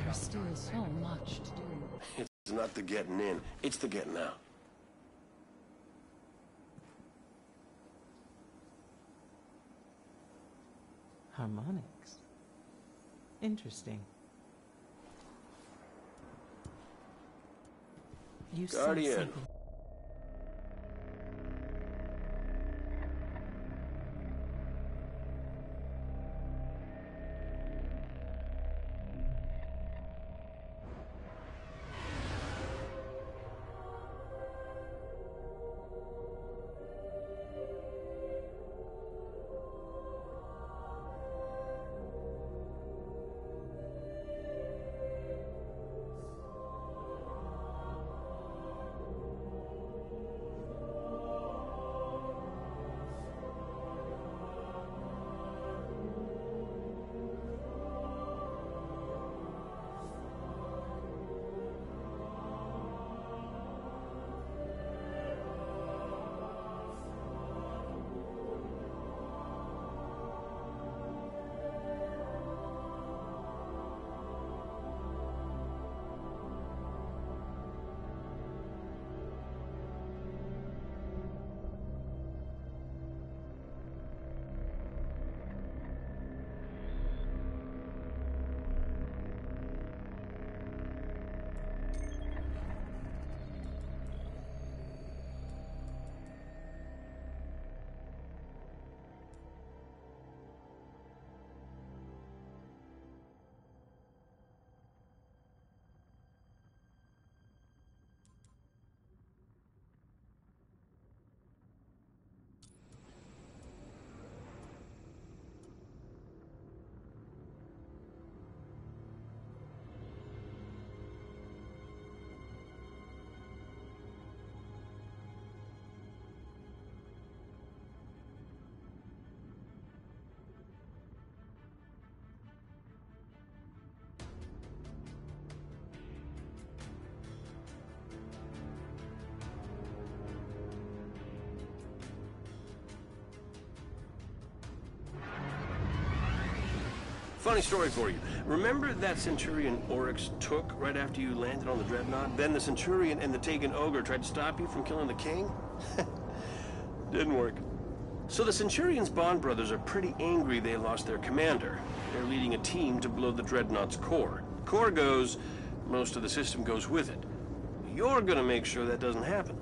There's still so much to do. It's not the getting in, it's the getting out. Harmonics. Interesting. You said Guardian. something. Funny story for you. Remember that Centurion Oryx took right after you landed on the Dreadnought? Then the Centurion and the Taken Ogre tried to stop you from killing the king? Didn't work. So the Centurion's Bond brothers are pretty angry they lost their commander. They're leading a team to blow the Dreadnought's core. Core goes, most of the system goes with it. You're gonna make sure that doesn't happen.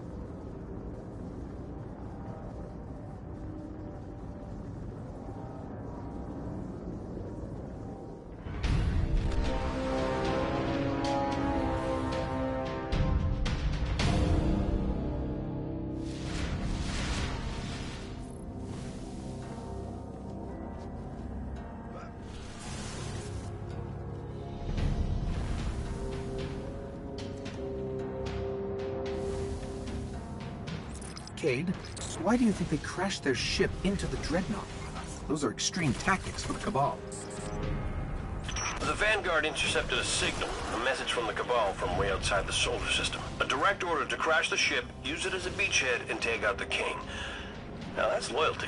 Cade, so why do you think they crashed their ship into the Dreadnought? Those are extreme tactics for the Cabal. The Vanguard intercepted a signal, a message from the Cabal from way outside the solar system. A direct order to crash the ship, use it as a beachhead, and take out the king. Now that's loyalty.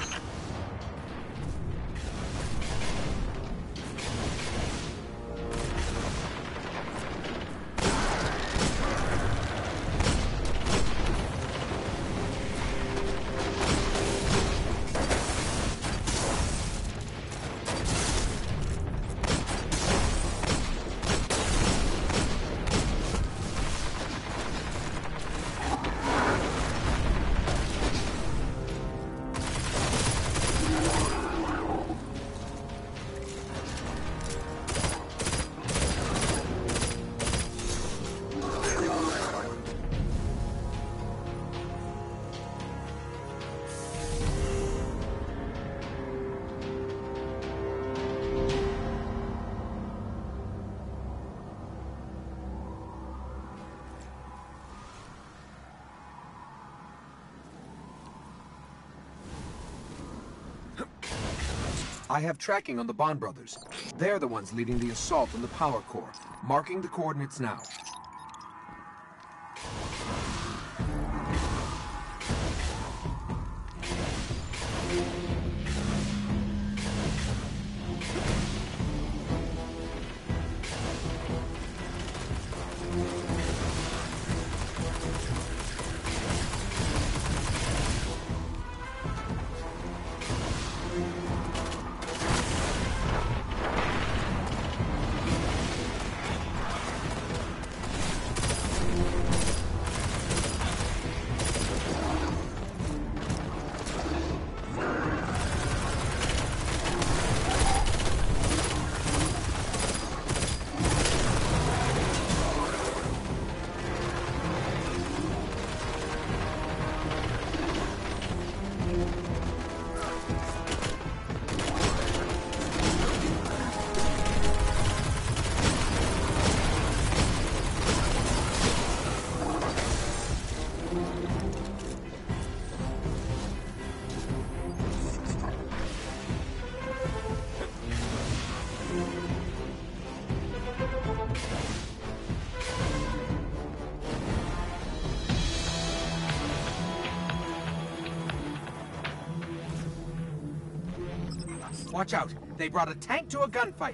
I have tracking on the Bond brothers. They're the ones leading the assault on the power core. Marking the coordinates now. Watch out. They brought a tank to a gunfight.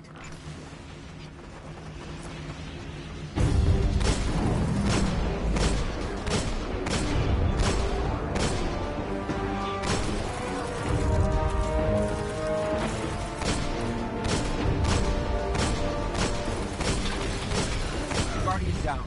Guardian down.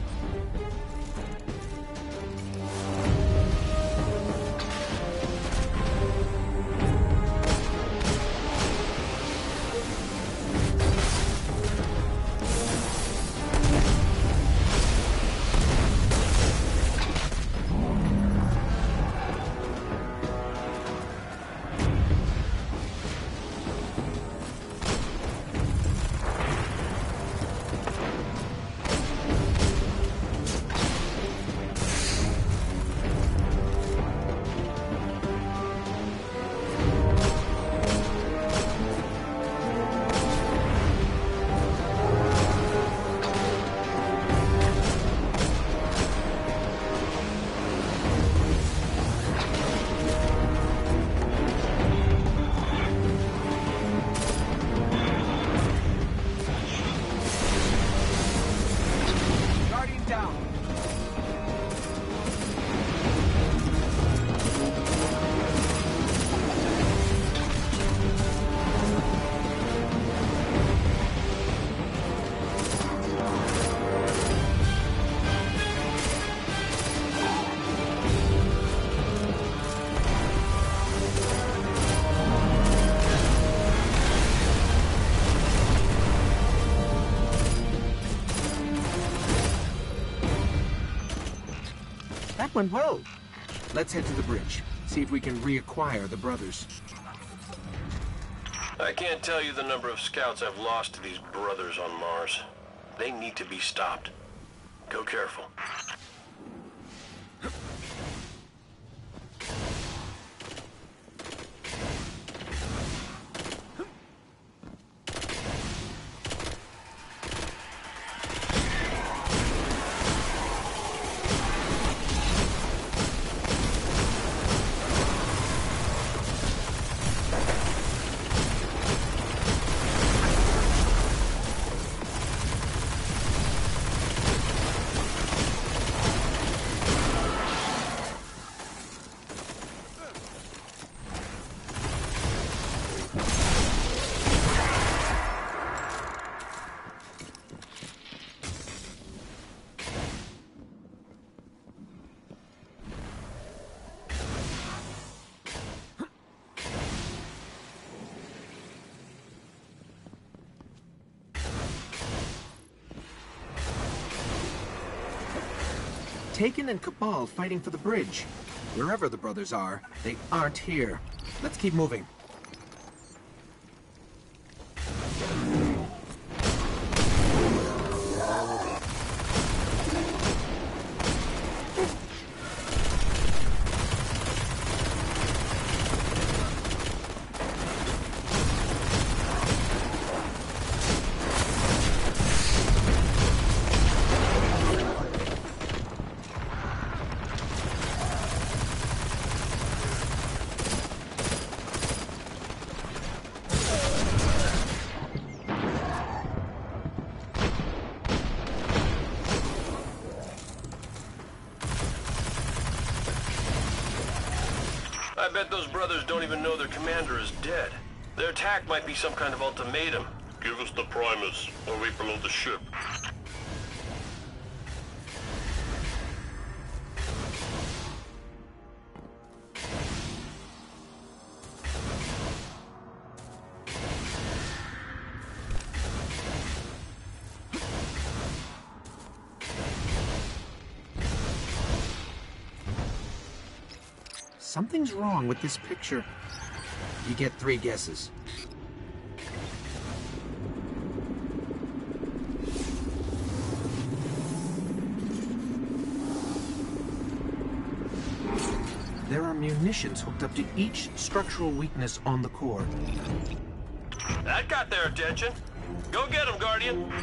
Guardian down. That went well. Let's head to the bridge. See if we can reacquire the brothers. I can't tell you the number of scouts I've lost to these brothers on Mars. They need to be stopped. Go careful. Taken and Cabal fighting for the bridge. Wherever the brothers are, they aren't here. Let's keep moving. I bet those brothers don't even know their commander is dead. Their attack might be some kind of ultimatum. Give us the Primus, or we blow the ship. Something's wrong with this picture. You get 3 guesses. There are munitions hooked up to each structural weakness on the core. That got their attention. Go get them, Guardian.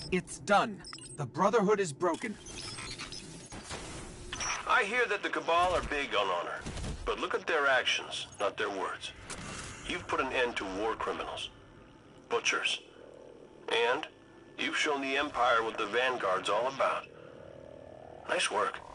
It's done. The Brotherhood is broken. I hear that the Cabal are big on honor, but look at their actions, not their words. You've put an end to war criminals, butchers, and you've shown the Empire what the Vanguard's all about. Nice work.